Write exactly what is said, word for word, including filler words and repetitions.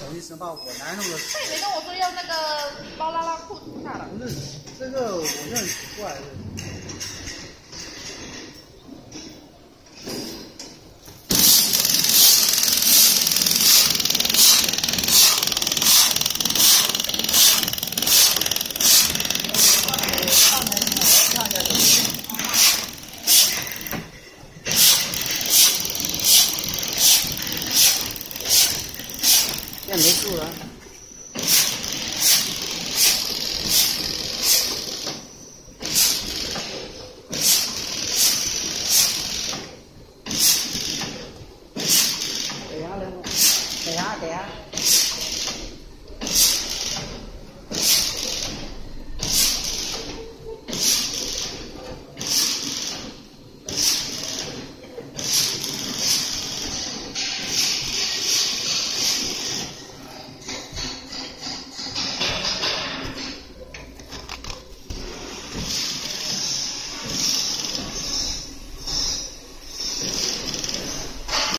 容易生爆火，哪有那么？ 他也没跟我说要那个包拉拉裤子下来。 不是，这个我就很奇怪的。现在没住了。等下，等下，等下。you